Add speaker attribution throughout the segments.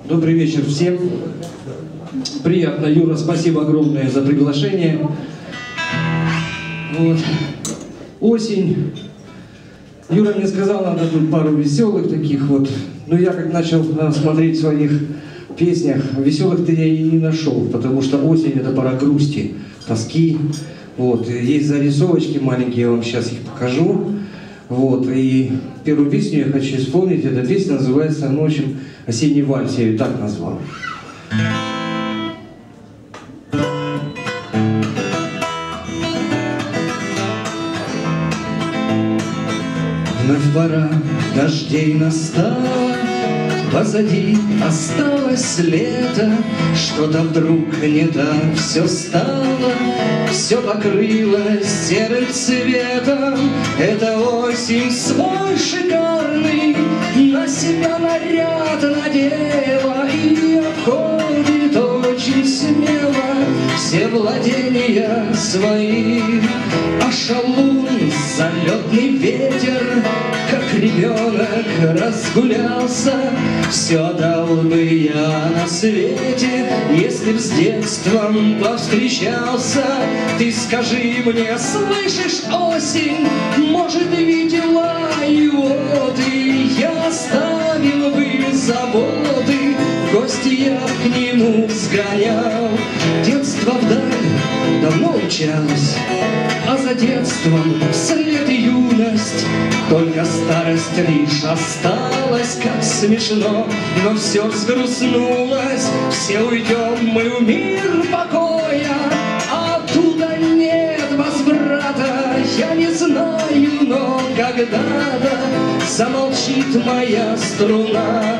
Speaker 1: Добрый вечер всем. Приятно, Юра, спасибо огромное за приглашение. Вот. Осень. Юра мне сказал, надо тут пару веселых таких вот. Но я как начал смотреть в своих песнях, веселых-то я и не нашел, потому что осень — это пора грусти, тоски. Вот. Есть зарисовочки маленькие, я вам сейчас их покажу. Вот. И первую песню я хочу исполнить. Эта песня называется, ну, в общем, «Осенний вальс», я ее так назвал. Вновь пора дождей настала, позади осталось лето, что-то вдруг не так все стало, все покрылось серым цветом. Это осень свой шикарный на себя наряд надела и обходит очень смело все владения свои. А шалун, залетный ветер, как ребенок разгулялся. Все дал бы я на свете, если б с детством повстречался. Ты скажи мне, слышишь, осень, может, видела его ты? Я оставил бы заботы, в гости я к нему сгонял. Детство вдаль давно умчалось, а за детством вслед юность. Только старость лишь осталась, как смешно, но все взгрустнулось. Все уйдем мы в мир покоя, а оттуда нет возврата. Я не знаю, но когда-то замолчит моя струна.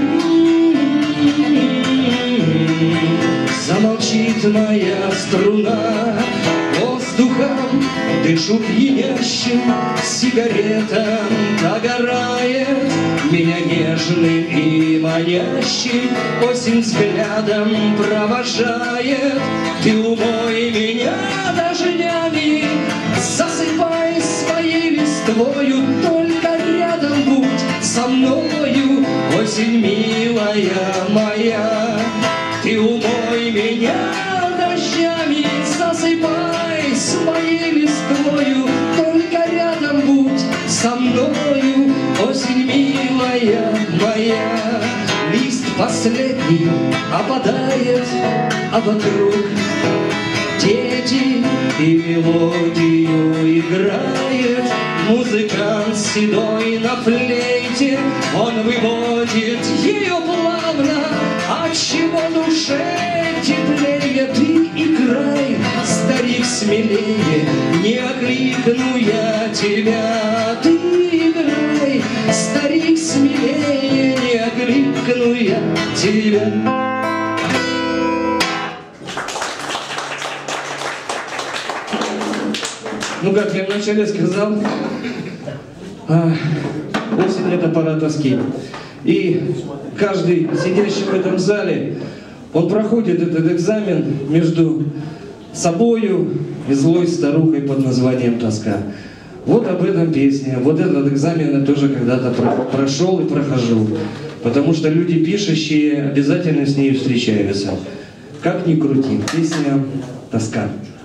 Speaker 1: Замолчит моя струна. Воздухом дышу пьянящим, сигаретом догорает. Меня нежным и манящим осень взглядом провожает. Ты умой меня дождями, засыпай своей листвою, только рядом будь со мною, осень милая моя. Ты умой меня дождями, засыпай своей листвою, только рядом будь со мною, осень милая моя. Лист последний опадает, а вокруг дети и мелодию играет. Музыкант седой на флейте, он выводит ее плавно. Отчего душе теплее? Ты играй, старик, смелее, не окликну я тебя. Ты играй, старик, смелее, не окликну я тебя. Ну, как я вначале сказал, осень — это пора тоски. И каждый сидящий в этом зале, он проходит этот экзамен между собою и злой старухой под названием тоска. Вот об этом песня. Вот этот экзамен я тоже когда-то прошел и прохожу. Потому что люди пишущие обязательно с ней встречаются. Как ни крути, песня «Тоска».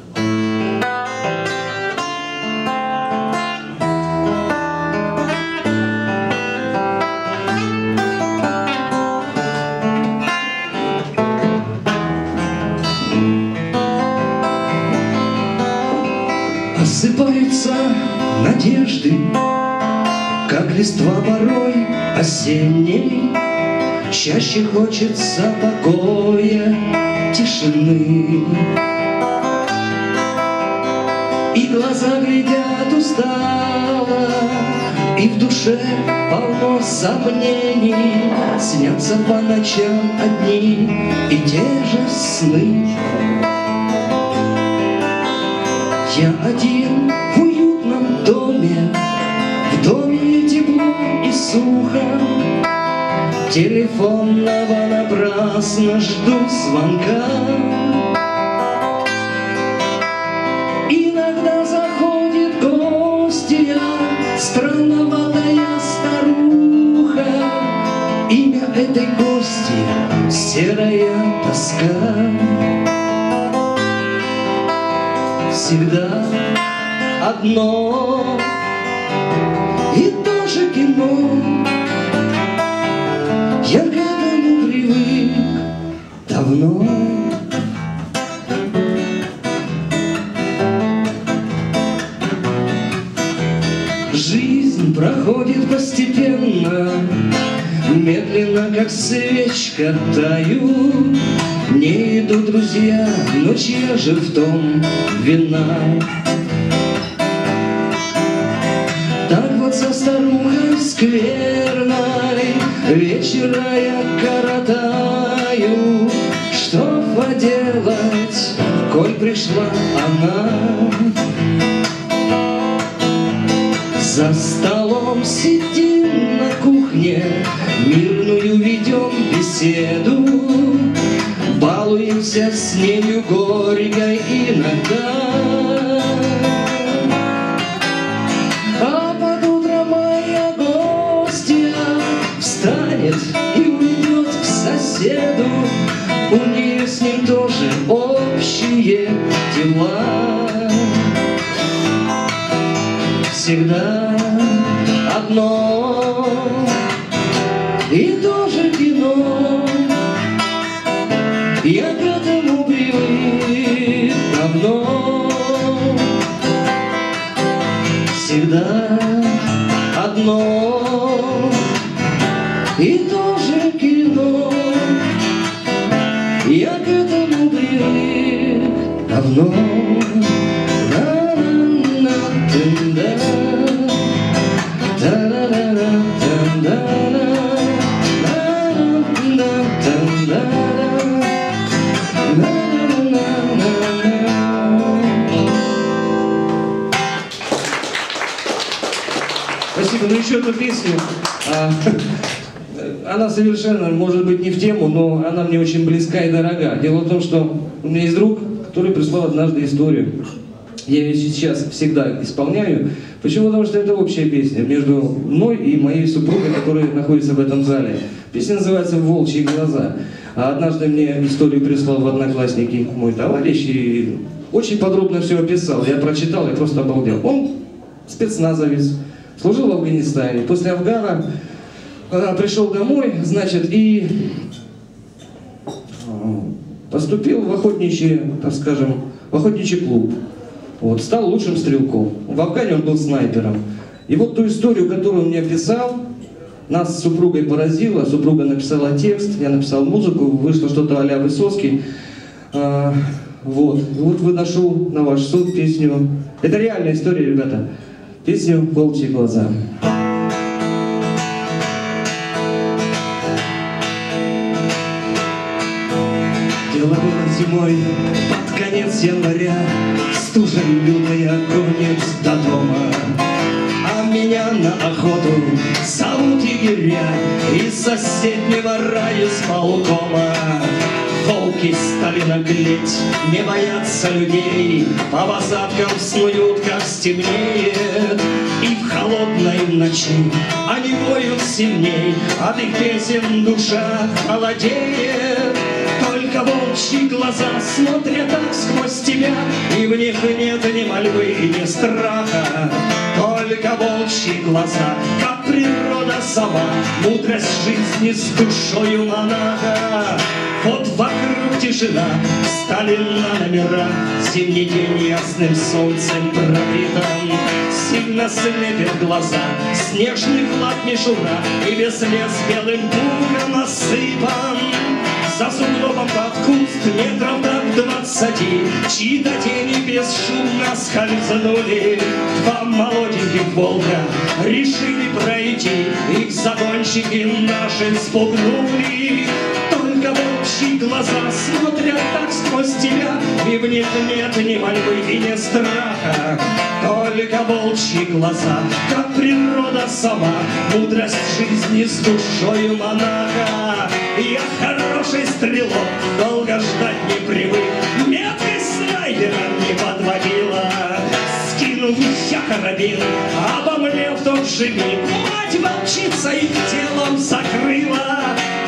Speaker 2: Осыпаются надежды, как листва порой осенней. Чаще хочется покоя, тишины. И глаза глядят устало, и в душе полно сомнений. Снятся по ночам одни и те же сны. Я один в уютном доме, в доме тепло и сухо. Телефонного напрасно жду звонка. Иногда заходит гостья, странноватая старуха. Имя этой гости серая тоска. Всегда одно и то же кино. Я к этому привык давно. Жизнь проходит постепенно, медленно, как свечка, таю. Не идут друзья, но чья же в том вина? Так вот со старухой скверной вечера я коротаю. Что поделать, коль пришла она? За столом сидим на кухне, мирную ведем беседу, балуемся с нею горькой иногда. А под утро моя гостья встанет и уйдет к соседу. У нее с ним тоже общие дела. Всегда одно и то же кино. Я к этому привык давно. Всегда одно и то же кино. Я к этому привык давно.
Speaker 1: Спасибо. Ну еще одну песню. Она совершенно, может быть, не в тему, но она мне очень близка и дорога. Дело в том, что у меня есть друг, который прислал однажды историю. Я ее сейчас всегда исполняю. Почему? Потому что это общая песня между мной и моей супругой, которая находится в этом зале. Песня называется «Волчьи глаза». А однажды мне историю прислал в Одноклассники мой товарищ и очень подробно все описал. Я прочитал, я просто обалдел. Он спецназовец, служил в Афганистане. После Афгана пришел домой, значит, и поступил в охотничий, так скажем, в охотничий клуб. Вот, стал лучшим стрелком. В Афгане он был снайпером. И вот ту историю, которую он мне описал, нас с супругой поразило. Супруга написала текст, я написал музыку, вышло что-то а-ля Высоцкий. Вот. И вот выношу на ваш суд песню. Это реальная история, ребята. Песню «Волчьи глаза».
Speaker 2: Дело было зимой, под конец января, стужа лютая гонит до дома. А меня на охоту зовут егеря из соседнего райисполкома. Волки стали наглеть, не боятся людей, по посадкам снуют, как стемнеет. И в холодной ночи они воют сильней, от их песен душа холодеет. Только волчьи глаза смотрят так сквозь тебя, и в них нет ни мольбы, ни страха. Только волчьи глаза, как природа сама, мудрость жизни с душою монаха. Вот вокруг тишина, стали на номера, зимний день ясным солнцем пропитан. Сильно слепят глаза, снежный хлад мишура, и весь лес белым пухом осыпан. За сугробом под куст метров до 20, чьи-то тени бесшумно скользнули. Два молоденьких волка решили пройти, их загонщики наши спугнули. Только волчьи глаза смотрят так сквозь тебя, и в них нет ни мольбы и ни страха. Только волчьи глаза, как природа сама, мудрость жизни с душою монаха. Я хороший стрелок, долго ждать не привык, меткой снайпера не подводила. Скинув я карабин, обомлев в тот же миг, мать волчица их телом закрыла.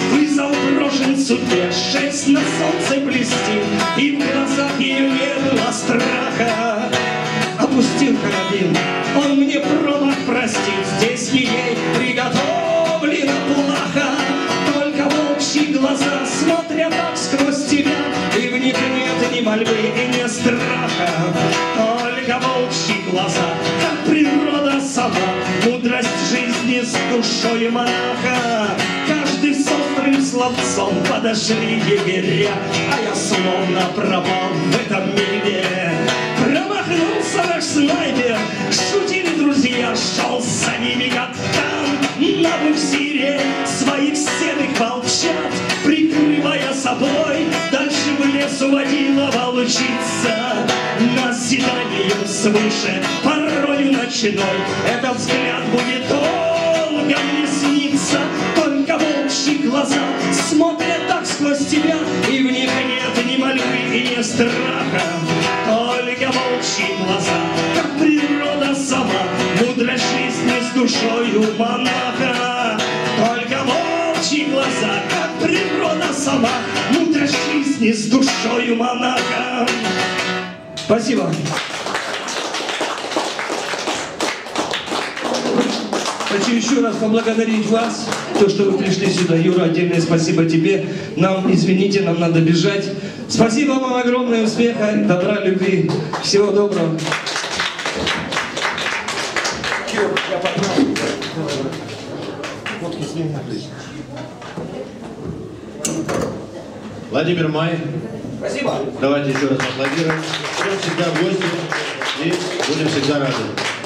Speaker 2: Вызов брошен судьбе, 6 на солнце блестит, и в глазах ее не было страха. Опустил карабин, он мне промах простит, здесь ей приготовлена плаха. Только волчьи глаза смотрят так сквозь тебя, и в них нет ни мольбы и ни страха. Только волчьи глаза, как природа сама, мудрость жизни с душой монаха. Каждый с острым словцом подошли егеря, а я словно пропал в этом мире. Промахнулся наш снайпер, шутили друзья, шел за ними как танк на буксире. Своих седых волчат, прикрывая собой, дальше в лес уводила волчица. Назиданием свыше, порою ночной, этот взгляд будет долго мне сниться. Только волчьи глаза смотрят так сквозь тебя, и в них нет ни мольбы и ни страха. Только волчьи глаза, как природа сама, мудрость жизни с душою монаха. Только волчьи глаза, как природа сама, мудрость жизни с душою монаха. Спасибо.
Speaker 1: Хочу еще раз поблагодарить вас, то, что вы пришли сюда. Юра, отдельное спасибо тебе. Нам, извините, нам надо бежать. Спасибо вам огромное, успеха, добра, любви. Всего доброго.
Speaker 3: Владимир Май.
Speaker 1: Спасибо.
Speaker 3: Давайте еще раз аплодируем. Будем всегда в гости и будем всегда рады.